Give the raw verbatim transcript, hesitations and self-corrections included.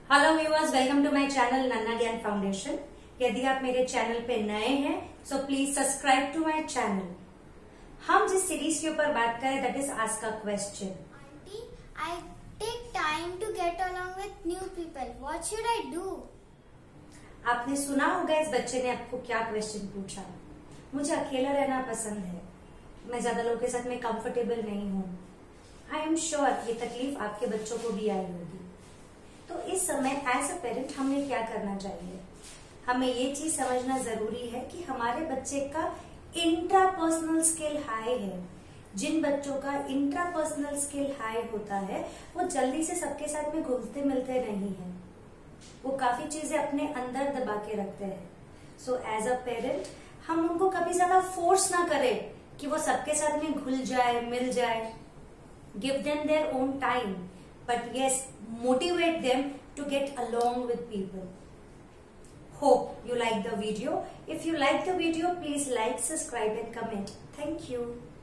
Hello viewers, welcome to my channel Nanna Gyan foundation. यदि आप मेरे चैनल पे नए हैं so please subscribe to my channel. हम जिस सीरीज के ऊपर बात करें that is ask a question. Auntie, I take time to get along with new people. What should I do? आपने सुना होगा इस बच्चे ने आपको क्या क्वेश्चन पूछा। मुझे अकेला रहना पसंद है, मैं ज्यादा लोगों के साथ में कंफर्टेबल नहीं हूँ। आई एम श्योर ये तकलीफ आपके बच्चों को भी आई होगी। तो इस समय एज अ पेरेंट हमें क्या करना चाहिए? हमें ये चीज समझना जरूरी है कि हमारे बच्चे का इंट्रापर्सनल स्किल हाई है। जिन बच्चों का इंट्रापर्सनल स्किल हाई होता है वो जल्दी से सबके साथ में घुलते मिलते नहीं है, वो काफी चीजें अपने अंदर दबा के रखते हैं। सो एज अ पेरेंट हम उनको कभी ज्यादा फोर्स ना करें कि वो सबके साथ में घुल जाए, मिल जाए। Give them their own time, but yes, motivate them to get along with people. Hope you like the video. If you like the video, please like, subscribe and comment. Thank you.